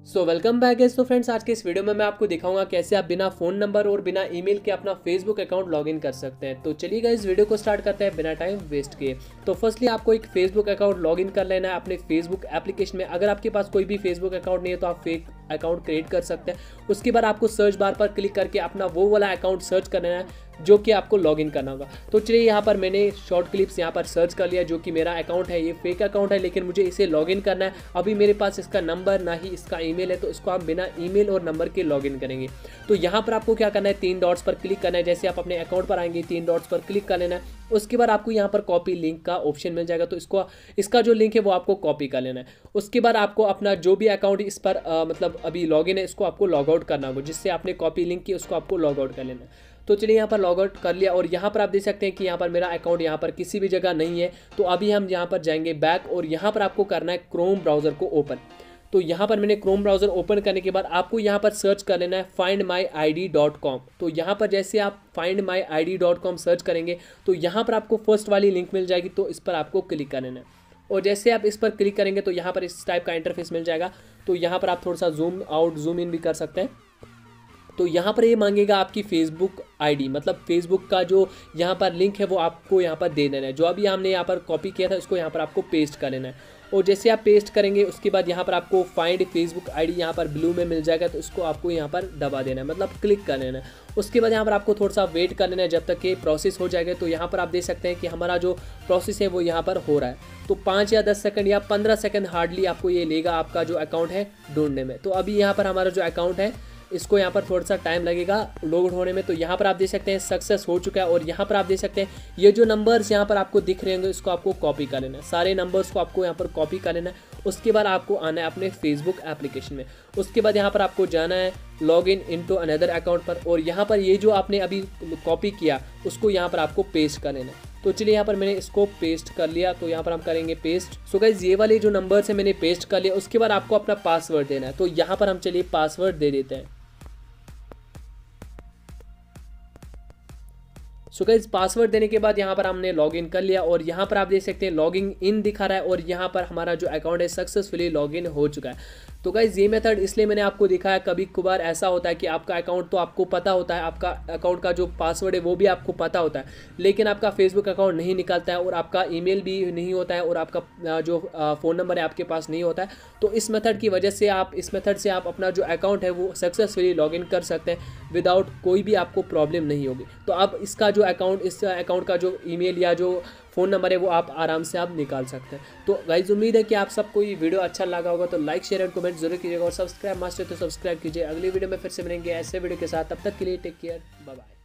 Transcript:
सो welcome back guys. तो friends, आज के इस वीडियो में मैं आपको दिखाऊंगा कैसे आप बिना फ़ोन नंबर और बिना ईमेल के अपना फेसबुक अकाउंट लॉगिन कर सकते हैं। तो चलिए गाइस, वीडियो को स्टार्ट करते हैं बिना टाइम वेस्ट किए। तो फर्स्टली आपको एक फेसबुक अकाउंट लॉगिन कर लेना है अपने फेसबुक एप्लीकेशन में। अगर आपके पास कोई भी फेसबुक अकाउंट नहीं है तो आप फेक अकाउंट क्रिएट कर सकते हैं। उसके बाद आपको सर्च बार पर क्लिक करके अपना वो वाला अकाउंट सर्च करना है जो कि आपको लॉगिन करना होगा। तो चलिए यहाँ पर मैंने शॉर्ट क्लिप्स यहाँ पर सर्च कर लिया, जो कि मेरा अकाउंट है, ये फेक अकाउंट है, लेकिन मुझे इसे लॉगिन करना है। अभी मेरे पास इसका नंबर ना ही इसका ईमेल है, तो इसको हम बिना ईमेल और नंबर के लॉगिन करेंगे। तो यहाँ पर आपको क्या करना है, 3 डॉट्स पर क्लिक करना है। जैसे आप अपने अकाउंट पर आएंगे 3 डॉट्स पर क्लिक कर लेना है। उसके बाद आपको यहाँ पर कॉपी लिंक का ऑप्शन मिल जाएगा, तो इसका जो लिंक है वो आपको कॉपी कर लेना है। उसके बाद आपको अपना जो भी अकाउंट इस पर मतलब अभी लॉगिन है, इसको आपको लॉग आउट करना होगा। जिससे आपने कॉपी लिंक की उसको आपको लॉग आउट कर लेना है। तो चलिए यहाँ पर लॉग आउट कर लिया, और यहाँ पर आप देख सकते हैं कि यहाँ पर मेरा अकाउंट यहाँ पर किसी भी जगह नहीं है। तो अभी हम यहाँ पर जाएंगे बैक, और यहाँ पर आपको करना है क्रोम ब्राउज़र को ओपन। तो यहाँ पर मैंने क्रोम ब्राउज़र ओपन करने के बाद आपको यहाँ पर सर्च कर लेना है findmyid.com। तो यहाँ पर जैसे आप findmyid.com सर्च करेंगे तो यहाँ पर आपको फर्स्ट वाली लिंक मिल जाएगी, तो इस पर आपको क्लिक कर लेना है। और जैसे आप इस पर क्लिक करेंगे तो यहाँ पर इस टाइप का इंटरफेस मिल जाएगा। तो यहाँ पर आप थोड़ा सा जूम आउट जूम इन भी कर सकते हैं। तो यहाँ पर ये मांगेगा आपकी फेसबुक आईडी, मतलब फेसबुक का जो यहाँ पर लिंक है वो आपको यहाँ पर दे देना है। जो अभी हमने यहाँ पर कॉपी किया था इसको यहाँ पर आपको पेस्ट कर लेना है। और जैसे आप पेस्ट करेंगे उसके बाद यहाँ पर आपको फाइंड फेसबुक आईडी यहाँ पर ब्लू में मिल जाएगा, तो इसको आपको यहाँ पर दबा देना है, मतलब क्लिक कर लेना है। उसके बाद यहाँ पर आपको थोड़ा सा वेट कर लेना है जब तक ये प्रोसेस हो जाएगा। तो यहाँ पर आप देख सकते हैं कि हमारा जो प्रोसेस है वो यहाँ पर हो रहा है। तो 5 या 10 सेकंड या 15 सेकंड हार्डली आपको ये लेगा आपका जो अकाउंट है ढूंढने में। तो अभी यहाँ पर हमारा जो अकाउंट है इसको यहाँ पर थोड़ा सा टाइम लगेगा लोड होने में। तो यहाँ पर आप देख सकते हैं सक्सेस हो चुका है। और यहाँ पर आप देख सकते हैं ये जो नंबर्स यहाँ पर आपको दिख रहे होंगे इसको आपको कॉपी कर लेना है। सारे नंबर्स को आपको यहाँ पर कॉपी कर लेना है। उसके बाद आपको आना है अपने फेसबुक एप्लीकेशन में। उसके बाद यहाँ पर आपको जाना है log in into another account पर, और यहाँ पर ये जो आपने अभी कॉपी किया उसको यहाँ पर आपको पेस्ट कर लेना है। तो चलिए यहाँ पर मैंने इसको पेस्ट कर लिया, तो यहाँ पर हम करेंगे पेस्ट। सो गाइस, ये वाले जो नंबर्स है मैंने पेस्ट कर लिया। उसके बाद आपको अपना पासवर्ड देना है। तो यहाँ पर हम चलिए पासवर्ड दे देते हैं। सो गाइस, पासवर्ड देने के बाद यहाँ पर हमने लॉगिन कर लिया, और यहाँ पर आप देख सकते हैं लॉगिन इन दिखा रहा है, और यहाँ पर हमारा जो अकाउंट है सक्सेसफुली लॉगिन हो चुका है। तो गाइस, ये मेथड इसलिए मैंने आपको दिखाया, कभी कभार ऐसा होता है कि आपका अकाउंट तो आपको पता होता है, आपका अकाउंट का जो पासवर्ड है वो भी आपको पता होता है, लेकिन आपका फेसबुक अकाउंट नहीं निकलता है, और आपका ईमेल भी नहीं होता है, और आपका जो फ़ोन नंबर है आपके पास नहीं होता है। तो इस मेथड की वजह से इस मेथड से आप अपना जो अकाउंट है वो सक्सेसफुली लॉगिन कर सकते हैं विदाउट कोई भी आपको प्रॉब्लम नहीं होगी। तो आप इसका जो इस अकाउंट का जो ईमेल या जो फ़ोन नंबर है वो आप आराम से आप निकाल सकते हैं। तो गाइस, उम्मीद है कि आप सबको ये वीडियो अच्छा लगा होगा। तो लाइक शेयर एंड कमेंट जरूर कीजिएगा, और सब्सक्राइब मस्ट है तो सब्सक्राइब कीजिए। अगली वीडियो में फिर से मिलेंगे ऐसे वीडियो के साथ। तब तक के लिए टेक केयर, बाय बाय।